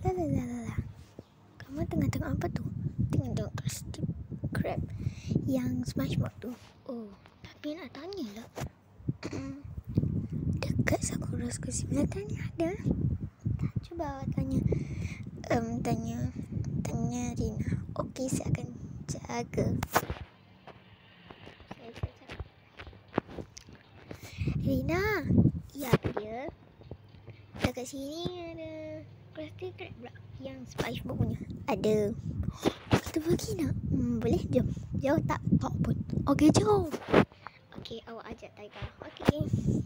La. Kamu tengah-tengah apa tu? Tengok Krusty Krab yang SpongeBob tu. Oh, tapi nak tanya lah. Dekat Sakura School Simulator ni ada. Cuba awak tanya Rina. Okey, saya akan jaga. Rina, ya dia. Dekat sini ada Krusty Krab pula yang SpongeBob punya. Ada. Kita pergi nak? Boleh, jom. Jauh tak? Tak pun. Okey, jom. Okey, awak ajak Tiger. Okey.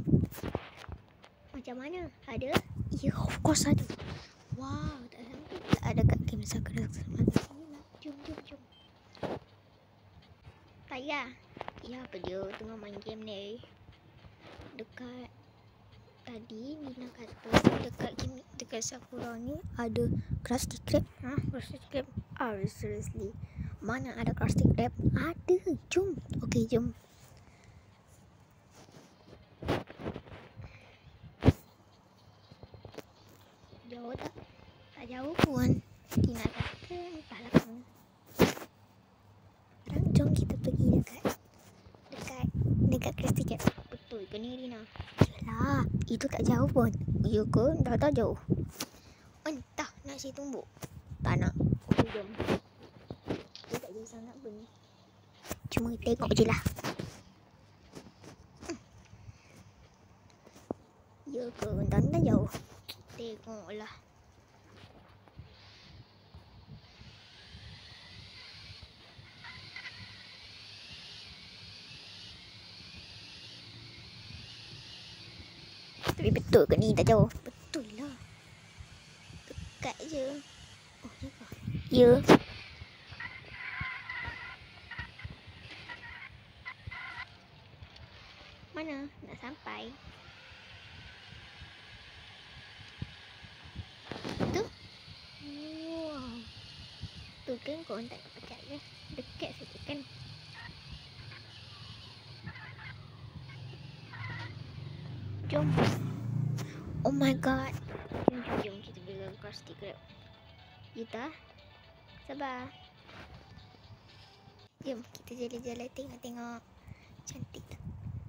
Macam mana? Ada? Ya, of course ada. Wow, tak sangka pula ada kat game Sakura Simulator sini lah. Jom. Tiger. Ya, apa dia? Tengah main game ni. Dekat tadi Nina kata dekat Sakura ni ada Krusty Krab. Krusty Krab. Seriously. Mana ada Krusty Krab? Ada. Jom. Okey, jom. Jauh tak? Tak jauh pun. Nina kata entahlah kamu. Sekarang jom kita pergi dekat Krusty Krab. Betul ke ni, Rina? Yelah, itu tak jauh pun. Ya ke? Tak jauh. Entah nak saya tumbuk. Tak nak. Okey, jom. Dia tak jauh sangat pun. Cuma tengok je lah. Ya ke? Tak jauh. Tengoklah. Tapi betul ke ni tak jauh? Betul lah. Dekat je. Oh, ya ke? Ya. Mana? Nak sampai? Tu? Wow. Tu kan korang tak nak percaya. Dekat saja kan? Jom. Oh my god. Jom kita beli Krusty Krab. Kita sabar. Jom kita jalan-jalan tengok-tengok. Cantik tak?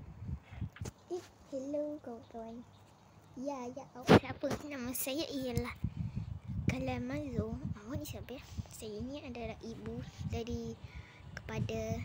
Hello kawan-kawan. Ya, awak siapa? Nama saya ialah Kalamazo. Awak ni siapa ya? Saya ni adalah ibu dari kepada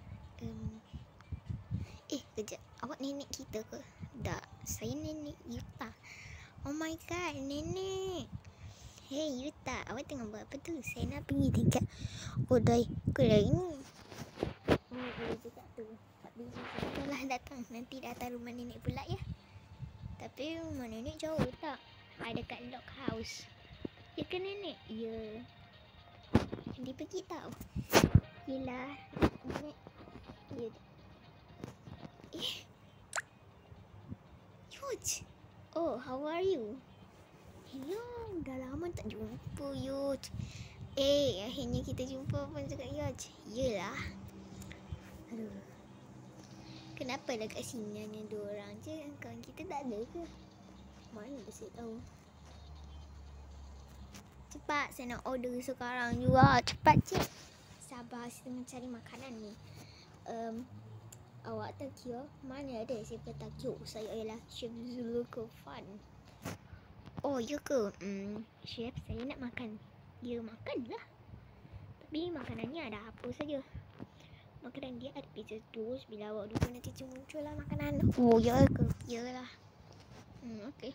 kejap. Awak nenek kita ke? Tak, saya nenek Yuta. Oh my god, nenek. Hey Yuta, awak tengah buat apa tu? Saya nak pergi dekat kedai ni. Boleh cakap tu. Tak boleh cakap lah datang. Nanti datang rumah nenek pula ya. Tapi rumah nenek jauh tak? Ada kat Lock House. Ya ke nenek? Ya. Dia pergi tau. Yelah, nenek. Ya. Yuj. Oh, how are you? Hello, dah lama tak jumpa Yuj. Akhirnya kita jumpa pun cakap Yuj. Yelah. Aduh. Kenapa dekat sini hanya 2 orang je? Kawan kita tak ada ke? Mana dah saya tahu. Cepat, saya nak order sekarang juga. Cepat je. Sabar, saya mencari makanan ni. Awak Takio? Mana ada siapa Takio? Saya ialah Chef Zulukofan. Oh, ya ke? Chef, saya nak makan. Ya, makanlah. Tapi makanannya ada apa saja? Makanan dia ada pizza toast. Bila awak duduk nanti muncul lah makanan. Oh, ya ke? Yalah. Okey.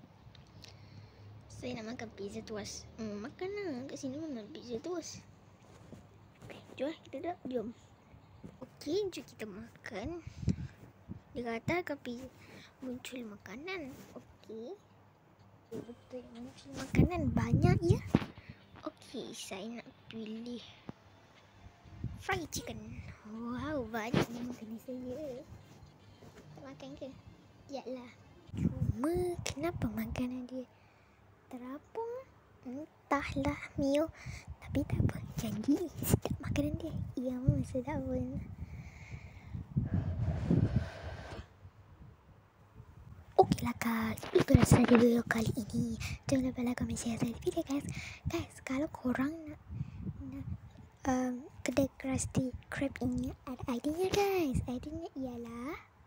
Saya nak makan pizza toast. Makan lah. Kat sini mana pizza toast. Okay, jom kita duduk. Jom. Okey, jom kita makan. Dia kata akan muncul makanan. Okey. Betul muncul makanan banyak ya. Okey, saya nak pilih fried chicken. Wow, banyak makanan saya. Tak makan ke? Yalah. Cuma kenapa makanan dia terapung? Entahlah Mio. Tapi tak apa. Janji sedap makanan dia. Ya, sedap pun. Okey, kelakar. Itu rasa video kali ini. Jangan lupa like, comment, share video guys. Guys, kalau korang nak kedai Krusty Krab ini ada idenya guys. Idenya ialah